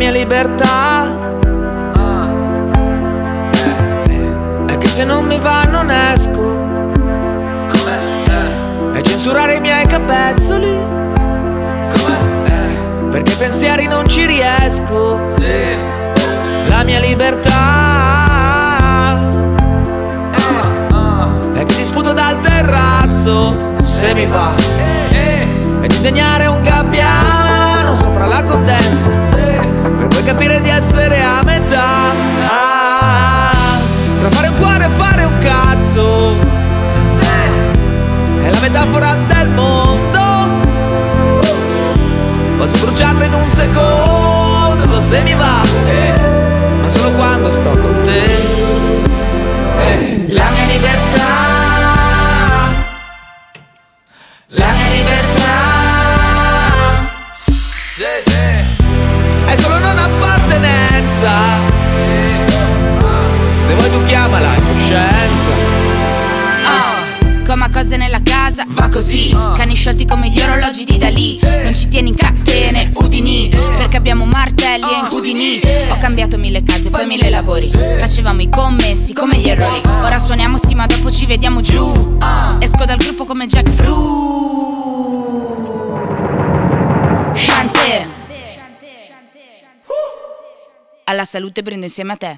mia libertà è che se non mi va non esco. E censurare i miei capezzoli perché pensieri non ci riesco. La mia libertà è che ti sputo dal terrazzo se mi va, e disegnare un gabbiano sopra la condensa per poi capire di essere a metà, tra fare un cuore e fare un cazzo. È la metafora del mondo, posso bruciarlo in un secondo se mi va, ma solo quando sto con te. La mia libertà, la mia libertà è solo non appartenenza. Se vuoi tu chiamala incoscienza. Come cose nella casa, va così. Cani sciolti come gli orologi di Dalì. Non ci tieni in catene, udini, perché abbiamo martelli e incudini. Ho cambiato 1000 case, poi 1000 lavori. Facevamo i commessi come gli errori. Ora suoniamo sì ma dopo ci vediamo giù. Esco dal gruppo come Jack Fru. Chante. Alla salute prendo insieme a te.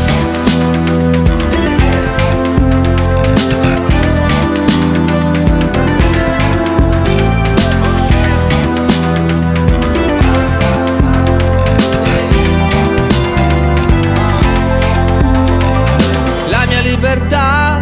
Libertà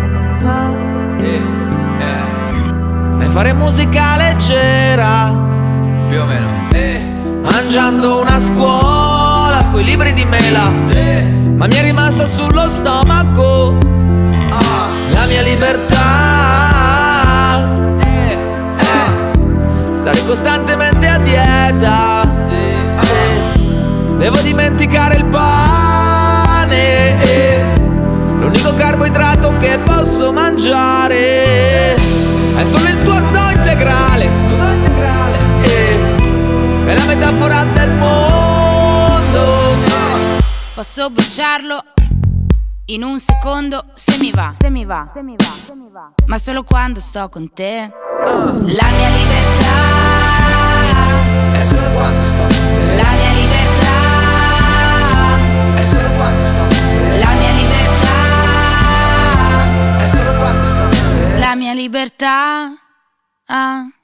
e fare musica leggera, più o meno, mangiando una scuola coi libri di mela, ma mi è rimasta sullo stomaco. La mia libertà stare costantemente a dieta, devo dimenticare il pane, l'unico carboidrato che posso mangiare è solo il tuo nudo integrale. È la metafora del mondo. Posso bruciarlo in un secondo se mi va, ma solo quando sto con te. La mia libertà è solo quando sto con te. La mia libertà è solo quando sto con te. La mia libertà è solo quando sto con te. La mia libertà.